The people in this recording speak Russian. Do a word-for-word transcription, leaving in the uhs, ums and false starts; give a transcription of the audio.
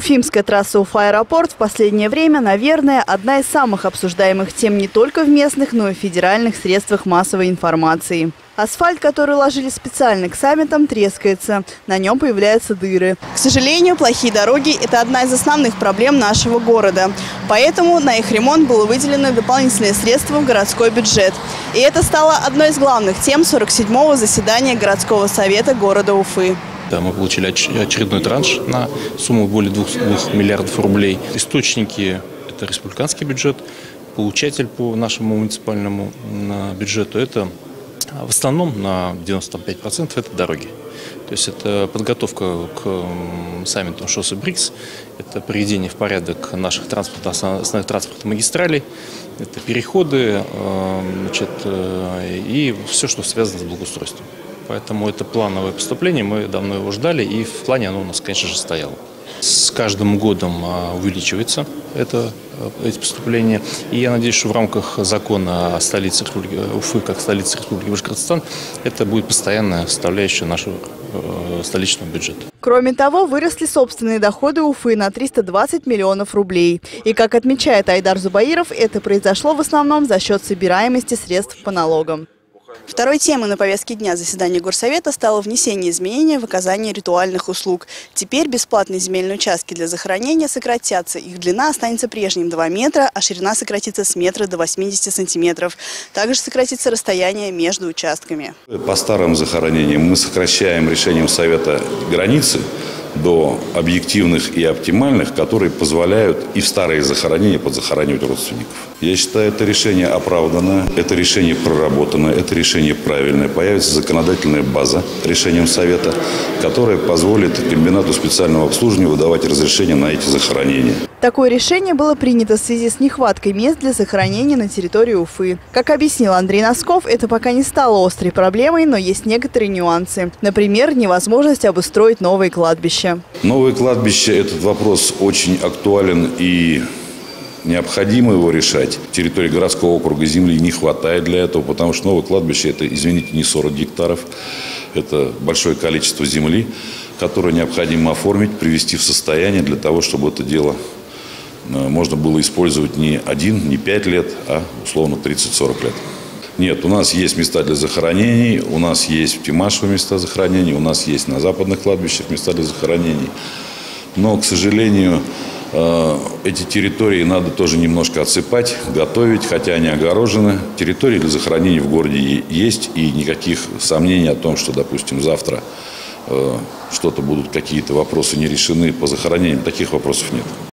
Уфимская трасса Уфа-Аэропорт в последнее время, наверное, одна из самых обсуждаемых тем не только в местных, но и в федеральных средствах массовой информации. Асфальт, который ложили специально к саммитам, трескается. На нем появляются дыры. К сожалению, плохие дороги – это одна из основных проблем нашего города. Поэтому на их ремонт было выделено дополнительные средства в городской бюджет. И это стало одной из главных тем сорок седьмого заседания городского совета города Уфы. Да, мы получили очередной транш на сумму более двух миллиардов рублей. Источники – это республиканский бюджет. Получатель по нашему муниципальному бюджету – это в основном на девяносто пять процентов это дороги. То есть это подготовка к саммиту ШОС и БРИКС, это приведение в порядок наших транспортных, основных транспортных магистралей, это переходы, значит, и все, что связано с благоустройством. Поэтому это плановое поступление, мы давно его ждали, и в плане оно у нас, конечно же, стояло. С каждым годом увеличивается это, эти поступления. И я надеюсь, что в рамках закона о столице Республики Уфы, как столице Республики Башкортостан, это будет постоянная составляющая нашего э, столичного бюджета. Кроме того, выросли собственные доходы Уфы на триста двадцать миллионов рублей. И, как отмечает Айдар Зубаиров, это произошло в основном за счет собираемости средств по налогам. Второй темой на повестке дня заседания Горсовета стало внесение изменений в оказание ритуальных услуг. Теперь бесплатные земельные участки для захоронения сократятся. Их длина останется прежним – два метра, а ширина сократится с метра до восьмидесяти сантиметров. Также сократится расстояние между участками. По старым захоронениям мы сокращаем решением Совета границы до объективных и оптимальных, которые позволяют и в старые захоронения подзахоранивать родственников. Я считаю, это решение оправданное, это решение проработанное, это решение правильное. Появится законодательная база решением Совета, которая позволит комбинату специального обслуживания выдавать разрешение на эти захоронения. Такое решение было принято в связи с нехваткой мест для захоронения на территории Уфы. Как объяснил Андрей Носков, это пока не стало острой проблемой, но есть некоторые нюансы. Например, невозможность обустроить новые кладбища. Новые кладбища – этот вопрос очень актуален и необходимо его решать. Территории городского округа земли не хватает для этого, потому что новое кладбище – это, извините, не сорок гектаров. Это большое количество земли, которое необходимо оформить, привести в состояние для того, чтобы это дело можно было использовать не один, не пять лет, а условно тридцать-сорок лет. Нет, у нас есть места для захоронений, у нас есть в Тимашево места захоронений, у нас есть на западных кладбищах места для захоронений. Но, к сожалению, эти территории надо тоже немножко отсыпать, готовить, хотя они огорожены. Территории для захоронений в городе есть, и никаких сомнений о том, что, допустим, завтра что-то будут, какие-то вопросы не решены по захоронениям, таких вопросов нет.